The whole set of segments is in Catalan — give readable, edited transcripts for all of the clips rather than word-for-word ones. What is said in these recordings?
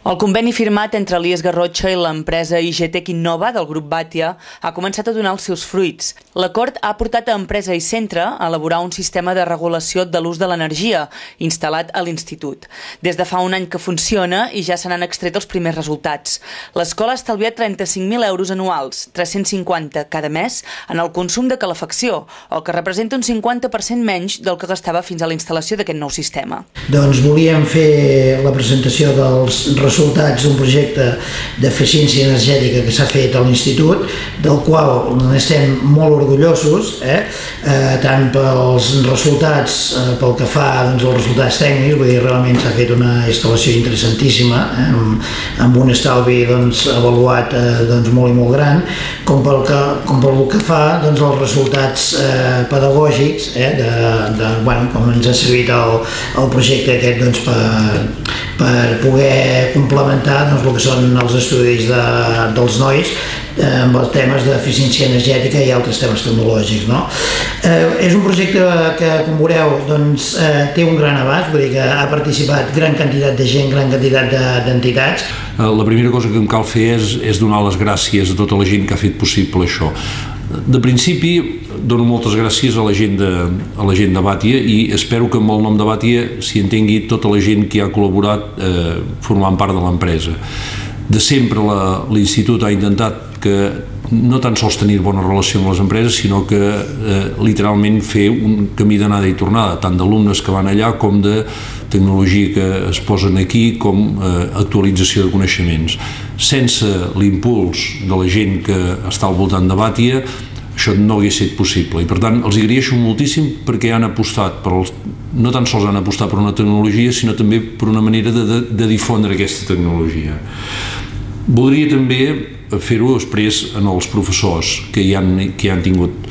El conveni firmat entre l'IES Garrotxa i l'empresa IGTech Innova del grup Batia ha començat a donar els seus fruits. L'acord ha portat a empresa i centre a elaborar un sistema de regulació de l'ús de l'energia instal·lat a l'institut. Des de fa un any que funciona i ja se n'han extret els primers resultats. L'escola ha estalviat 35.000 euros anuals, 350 cada mes, en el consum de calefacció, el que representa un 50% menys del que gastava fins a la instal·lació d'aquest nou sistema. Doncs volíem fer la presentació dels resultats d'un projecte d'eficiència energètica que s'ha fet a l'Institut, del qual n'estem molt orgullosos, tant pels resultats, pel que fa als resultats tècnics, vull dir, realment s'ha fet una instal·lació interessantíssima, amb un estalvi avaluat molt i molt gran, com pel que fa als resultats pedagògics, com ens ha servit el projecte aquest per poder complementar el que són els estudis dels nois amb els temes d'eficiència energètica i altres temes tecnològics. És un projecte que, com veureu, té un gran abast, vull dir que ha participat gran quantitat de gent, gran quantitat d'entitats. La primera cosa que em cal fer és donar les gràcies a tota la gent que ha fet possible això. De principi, dono moltes gràcies a la gent de Batia i espero que amb el nom de Batia s'hi entengui tota la gent que ha col·laborat formant part de l'empresa. De sempre l'Institut ha intentat que no tan sols tenir bona relació amb les empreses, sinó que literalment fer un camí d'anada i tornada, tant d'alumnes que van allà com de tecnologia que es posen aquí, com actualització de coneixements. Sense l'impuls de la gent que està al voltant de Batia, això no hauria estat possible. I per tant, els agraeixo moltíssim perquè han apostat, no tan sols han apostat per una tecnologia, sinó també per una manera de difondre aquesta tecnologia. Voldria també fer-ho després en els professors que hi han tingut.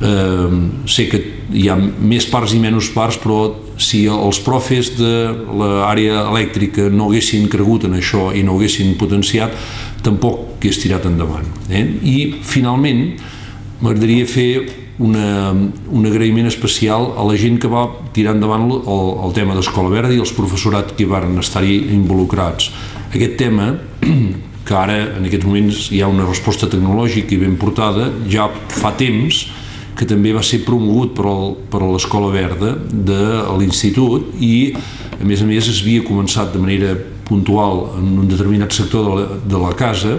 Sé que hi ha més parts i menys parts, però si els profes de l'àrea elèctrica no haguessin cregut en això i no haguessin potenciat, tampoc hagués tirat endavant. I finalment m'agradaria fer un agraïment especial a la gent que va tirar endavant el tema d'Escola Verda i els professorat que van estar-hi involucrats. Aquest tema, que ara en aquests moments hi ha una resposta tecnològica i ben portada, ja fa temps que també va ser promogut per l'Escola Verda de l'Institut i a més es havia començat de manera puntual en un determinat sector de la casa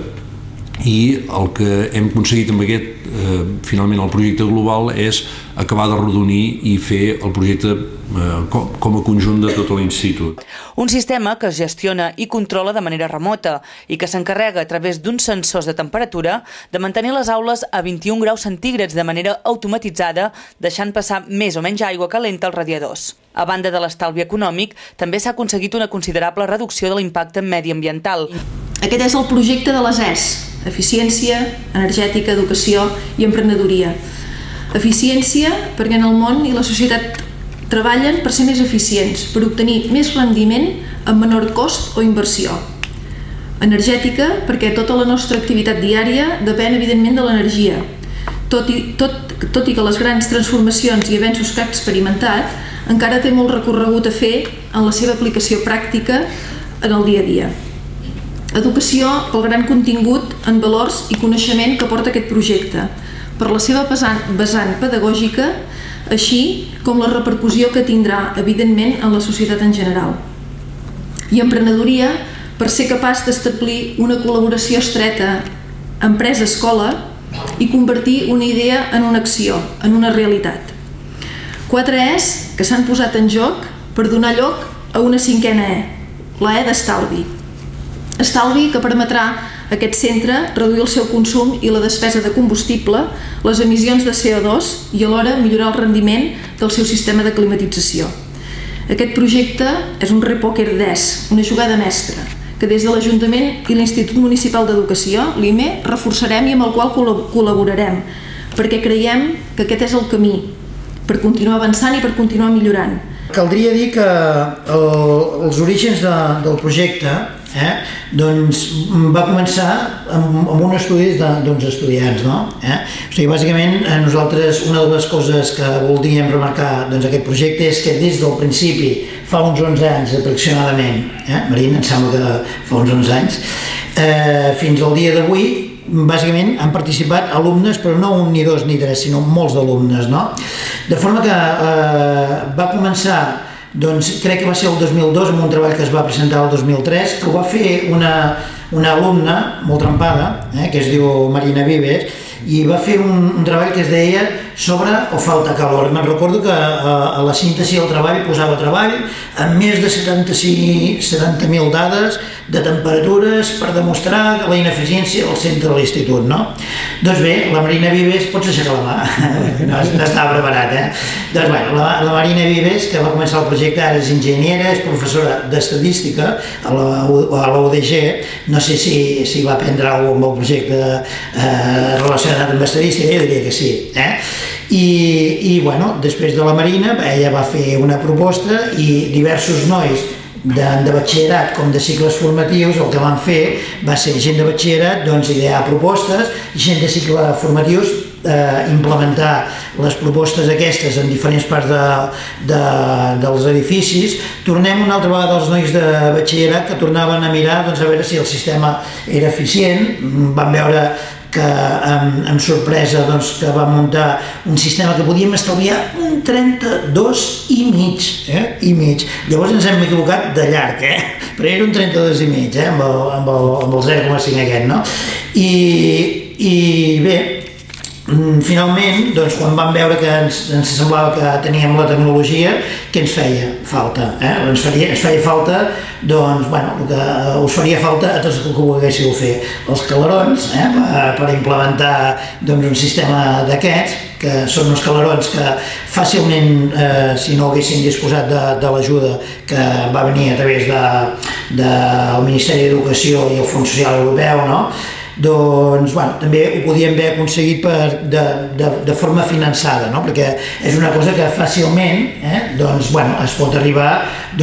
i el que hem aconseguit amb finalment el projecte global és acabar de rodonir i fer el projecte com a conjunt de tot l'Institut. Un sistema que es gestiona i controla de manera remota i que s'encarrega a través d'uns sensors de temperatura de mantenir les aules a 21 graus centígrads de manera automatitzada, deixant passar més o menys aigua calenta als radiadors. A banda de l'estalvi econòmic, també s'ha aconseguit una considerable reducció de l'impacte mediambiental. Aquest és el projecte de les ES, Eficiència, Energètica, Educació i Emprenedoria. Eficiència perquè en el món i la societat treballen per ser més eficients, per obtenir més rendiment amb menor cost o inversió. Energètica perquè tota la nostra activitat diària depèn evidentment de l'energia. Tot i que les grans transformacions i avenços que ha experimentat, encara té molt recorregut a fer en la seva aplicació pràctica en el dia a dia. Educació pel gran contingut en valors i coneixement que porta aquest projecte, per la seva vessant pedagògica, així com la repercussió que tindrà, evidentment, en la societat en general. I emprenedoria per ser capaç d'establir una col·laboració estreta empresa-escola i convertir una idea en una acció, en una realitat. 4 E's que s'han posat en joc per donar lloc a una 5a E, la E d'estalvi. Estalvi que permetrà a aquest centre reduir el seu consum i la despesa de combustible, les emissions de CO2 i alhora millorar el rendiment del seu sistema de climatització. Aquest projecte és un repòquer d'ES, una jugada mestra, que des de l'Ajuntament i l'Institut Municipal d'Educació, l'IME, reforçarem i amb el qual col·laborarem, perquè creiem que aquest és el camí per continuar avançant i per continuar millorant. Caldria dir que els orígens del projecte doncs va començar amb un estudi d'uns estudiants, no? O sigui, bàsicament, nosaltres, una de les coses que voldríem remarcar d'aquest projecte és que des del principi, fa uns 11 anys aproximadament, Marina, em sembla que fa uns 11 anys, fins al dia d'avui, bàsicament han participat alumnes, però no un ni dos ni tres, sinó molts d'alumnes, no? De forma que va començar, doncs crec que va ser el 2002, amb un treball que es va presentar el 2003, que ho va fer una alumna molt trempada, que es diu Marina Vives, i va fer un treball que es deia Sobra o falta calor. Me'n recordo que a la síntesi del treball posava treball amb més de 70.000 dades de temperatures per demostrar la ineficiència del centre de l'institut, no? Doncs bé, la Marina Vives, pots aixecar la mà, no estava preparat, Doncs bé, la Marina Vives, que va començar el projecte, ara és enginyera, és professora d'estadística a la UDG, no sé si va aprendre alguna cosa amb el projecte relacionat amb estadística, jo diria que sí, I bueno, després de la Marina, ella va fer una proposta i diversos nois de batxillerat com de cicles formatius el que van fer va ser gent de batxillerat idear propostes i gent de cicles formatius implementar les propostes aquestes en diferents parts dels edificis. Tornem una altra vegada als nois de batxillerat que tornaven a mirar a veure si el sistema era eficient. Van veure que amb sorpresa que vam muntar un sistema que podíem estalviar un 32,5, llavors ens hem equivocat de llarg, però era un 32,5 amb el 0,5 aquest, no? I bé, finalment, quan vam veure que ens semblava que teníem la tecnologia, què ens feia falta? Ens feia falta, el que us faria falta a tots els que ho haguéssiu fer. Els calerons, per implementar un sistema d'aquests, que són uns calerons que fàcilment, si no haguessin disposat de l'ajuda que va venir a través del Ministeri d'Educació i el Fons Social Europeu, doncs també ho podíem haver aconseguit de forma finançada, perquè és una cosa que fàcilment es pot arribar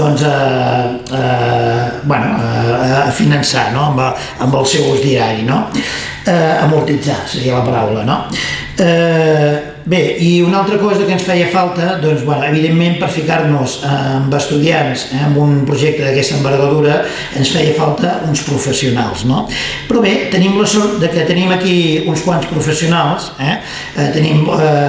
a finançar amb el seu ús diari, amortitzar seria la paraula. Bé, i una altra cosa que ens feia falta, evidentment per ficar-nos amb estudiants en un projecte d'aquesta envergadura ens feia falta uns professionals, però bé, tenim la sort que tenim aquí uns quants professionals, tenim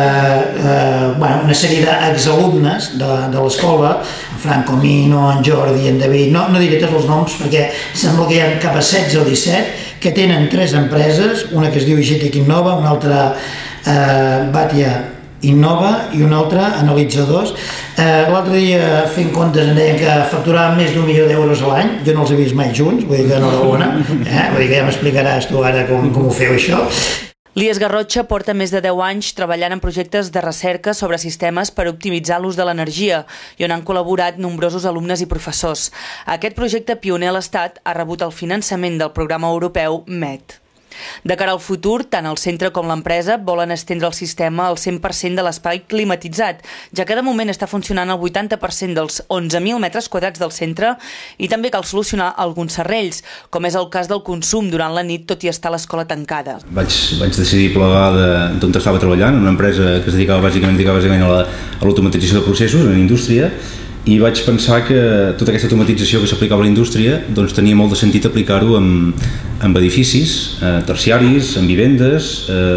una sèrie d'exalumnes de l'escola, en Franco Mino, en Jordi, en David, no diré tots els noms perquè sembla que hi ha cap a 16 o 17 que tenen 3 empreses, una que es diu IGTEC Innova, una altra Batia Innova i una altra Analitzadors. L'altre dia fent comptes em deien que facturaven més d'1 milió d'euros a l'any, jo no els he vist mai junts, vull dir que enhorabona, vull dir que ja m'explicaràs tu ara com ho feu això. L'IES Garrotxa porta més de 10 anys treballant en projectes de recerca sobre sistemes per optimitzar l'ús de l'energia i on han col·laborat nombrosos alumnes i professors. Aquest projecte pioner a l'Estat ha rebut el finançament del programa europeu MET. De cara al futur, tant el centre com l'empresa volen estendre el sistema al 100% de l'espai climatitzat, ja que de moment està funcionant el 80% dels 11.000 metres quadrats del centre i també cal solucionar alguns serrells, com és el cas del consum durant la nit, tot i estar l'escola tancada. Vaig decidir plegar d'on estava treballant, una empresa que es dedicava bàsicament a l'automatització de processos en indústria, i vaig pensar que tota aquesta automatització que s'aplicava a la indústria tenia molt de sentit aplicar-ho en edificis terciaris, en vivendes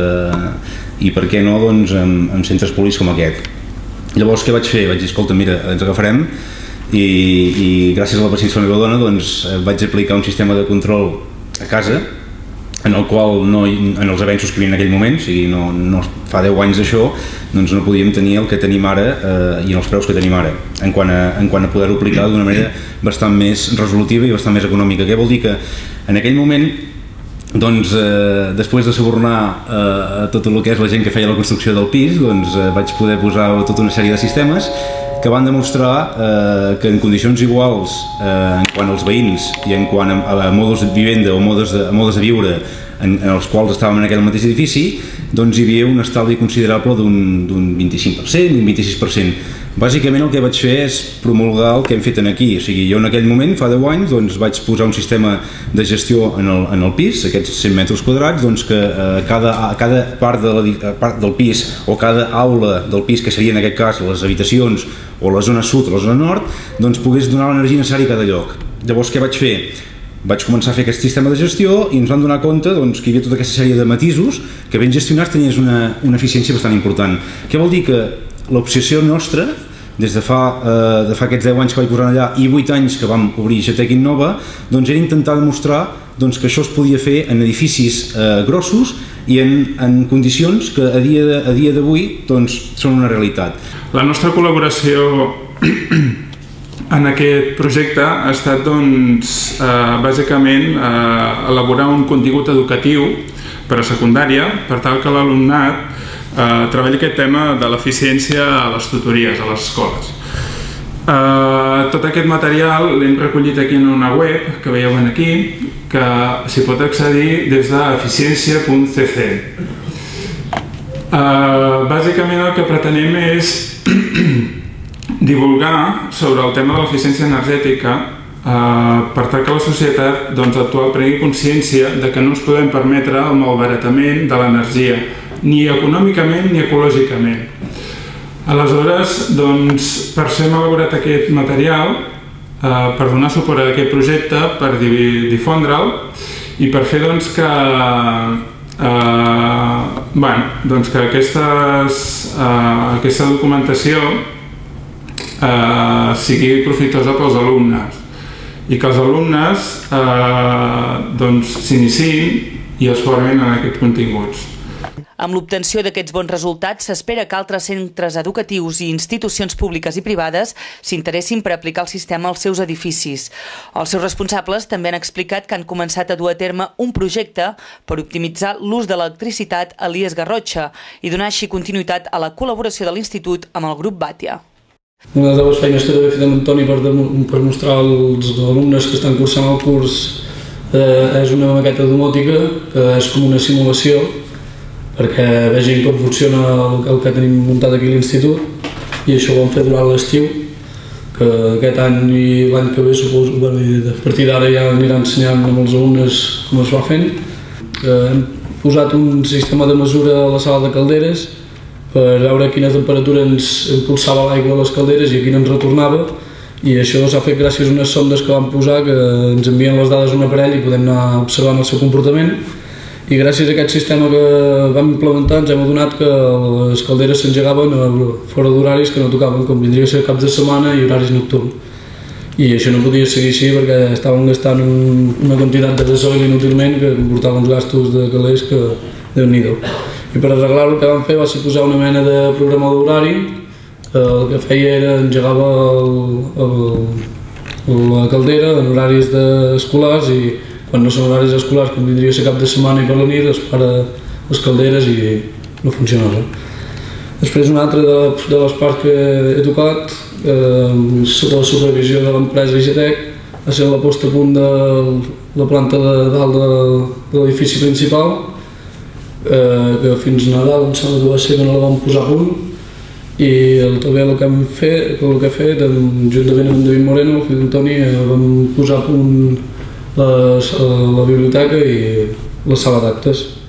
i per què no en centres públics com aquest. Llavors què vaig fer? Vaig dir, escolta, mira, ens agafarem i gràcies a la paciència de la meva dona vaig aplicar un sistema de control a casa en el qual en els avenços que hi havia en aquell moment, o sigui, no fa 10 anys d'això, no podíem tenir el que tenim ara i els preus que tenim ara, en quant a poder-ho aplicar d'una manera bastant més resolutiva i bastant més econòmica. Què vol dir? Que en aquell moment, després de subornar tot el que és la gent que feia la construcció del pis, vaig poder posar tota una sèrie de sistemes que van demostrar que en condicions iguals en quant als veïns i en quant a modes de vivenda o modes de viure en els quals estàvem en aquell mateix edifici, doncs hi havia un estalvi considerable d'un 25%, un 26%. Bàsicament el que vaig fer és promulgar el que hem fet aquí, o sigui, jo en aquell moment, fa 10 anys, doncs vaig posar un sistema de gestió en el pis, aquests 100 metres quadrats, doncs que cada part del pis o cada aula del pis, que seria en aquest cas les habitacions o la zona sud o la zona nord, doncs pogués donar l'energia necessària a cada lloc. Llavors què vaig fer? Vaig començar a fer aquest sistema de gestió i ens vam donar compte doncs, que hi havia tota aquesta sèrie de matisos que ben gestionats tenies una eficiència bastant important. Què vol dir? Que l'obsessió nostra, des de fa aquests 10 anys que vaig posar allà i 8 anys que vam obrir GTEC Innova, doncs era intentar demostrar que això es podia fer en edificis grossos i en condicions que a dia d'avui són una realitat. La nostra col·laboració en aquest projecte ha estat bàsicament elaborar un contingut educatiu per a secundària per tal que l'alumnat treballi aquest tema de l'eficiència a les tutories, a les escoles. Tot aquest material l'hem recollit aquí en una web que veieu aquí, que s'hi pot accedir des d'eficiència.cc. Bàsicament el que pretenem és divulgar sobre el tema de l'eficiència energètica per tal que la societat actual prengui consciència de que no ens podem permetre el malbaratament de l'energia, ni econòmicament ni ecològicament. Aleshores, per això hem elaborat aquest material per donar suport a aquest projecte, per difondre'l i per fer que aquesta documentació sigui profitosa pels alumnes i que els alumnes s'iniciïn i es formin en aquests continguts. Amb l'obtenció d'aquests bons resultats, s'espera que altres centres educatius i institucions públiques i privades s'interessin per aplicar el sistema als seus edificis. Els seus responsables també han explicat que han començat a dur a terme un projecte per optimitzar l'ús de l'electricitat a l'IES Garrotxa i donar així continuïtat a la col·laboració de l'Institut amb el grup Batia. Una de les feines que també he fet amb Antoni per mostrar als alumnes que estan cursant el curs és una maqueta domòtica, que és com una simulació, perquè vegin com funciona el que tenim muntat aquí a l'institut, i això ho vam fer durant l'estiu, que aquest any i l'any que ve suposo, a partir d'ara ja anirà ensenyant amb els alumnes com es va fent. Hem posat un sistema de mesura a la sala de calderes per veure a quina temperatura ens impulsava l'aigua a les calderes i a quina ens retornava, i això s'ha fet gràcies a unes sondes que vam posar que ens envien les dades a un aparell i podem anar observant el seu comportament. I gràcies a aquest sistema que vam implementar ens hem adonat que les calderes s'engegaven fora d'horaris que no tocaven, com vindria a ser caps de setmana i horaris nocturns. I això no podia seguir així perquè estàvem gastant una quantitat de gasoil inútilment que comportava uns gastos de calés que déu-n'hi-do. I per arreglar-ho el que vam fer va ser posar una mena de programador horari. El que feia era engegava la caldera en horaris escolars i quan no són horaris escolars, com vindria a ser cap de setmana i per la nit, es para les calderes i no funciona res. Després una altra de les parts que he tocat, sota la supervisió de l'empresa GTEC, va ser la posta a punt de la planta de dalt de l'edifici principal, que fins a Nadal em sembla que va ser que no la vam posar a punt, i també el que he fet, juntament amb David Moreno, el fill d'Antoni, vam posar a punt la biblioteca i la sala d'actes.